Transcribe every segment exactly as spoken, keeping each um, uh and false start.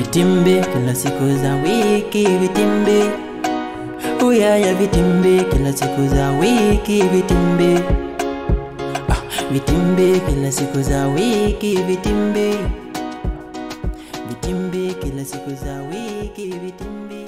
Vitimbi kila siku za wiki, vitimbi. Uyaya vitimbi kila siku za wiki, vitimbi. Ah, vitimbi kila siku za wiki, vitimbi. Vitimbi kila siku za wiki, vitimbi.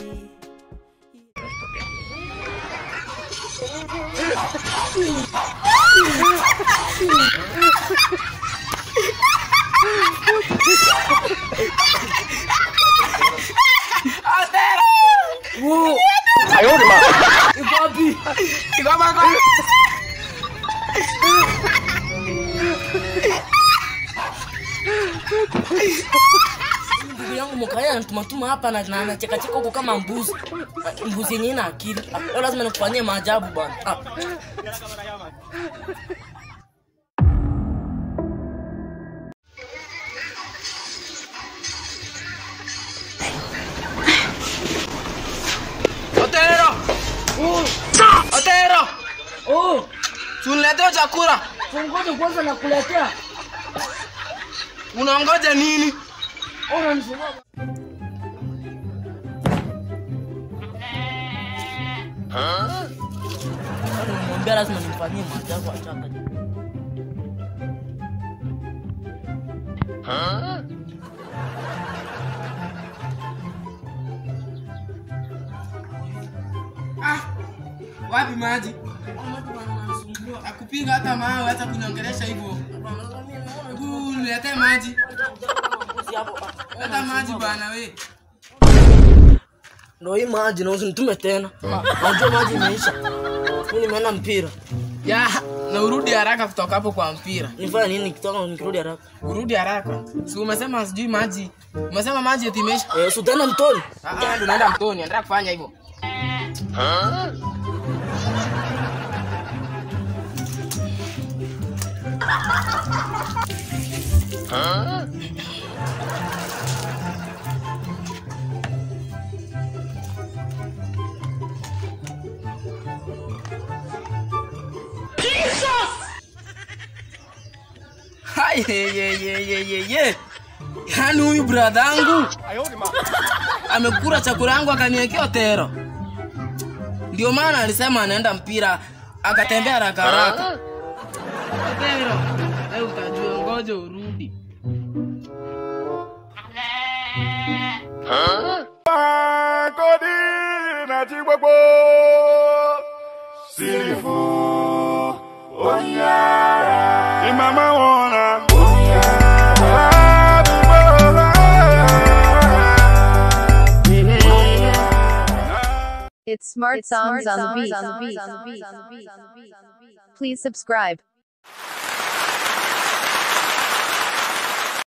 Otero! Wow! Ayo di mana? Ibabi! Igaba ka! Ndugu yangu mkaya anatumatuma hapa na anacheka cheka huko kama mbuzi. Mbuzi yenyewe na akili. Leo lazima nikufanyie maajabu bwana. Otero! Oh! Otero! Oh! Tunaletea chakula. Tungoje kwanza nakuletea. Unaongoja nini? Ona nisema. Ah? Mwambie lazima nimfanyie maajabu achaka. Ah? Ah, wapi maji? Akupiga hata mawe hata kuniongelesha hivyo. Hebu niletee maji. Leta maji bana we. Ndio hii maji na usinitume tena. Najua maji imeisha. Mimi nimeenda mpira. Ya, na urudi haraka kutoka hapo kwa mpira. Nifanye nini kutoka nikirudi haraka? Urudi haraka. Si umesema sijui maji. Umesema maji eti imeisha. Eh, si utaenda mtoni. Ah, ndio naenda mtoni, nataka kufanya hivyo. Ah? Ah? Jesus! Hai ye ye ye ye ye. Yaani huyu brother yangu amekula chakula yangu akaniwekea Otero. Ndio maana alisema anaenda mpira akatembea haraka haraka. Otero, leo utajua, ngoja urudi. Ah, kodi na chibwebo. Silifu. Onyara. Imama wana. It's Smart Songs on the beat. Please subscribe.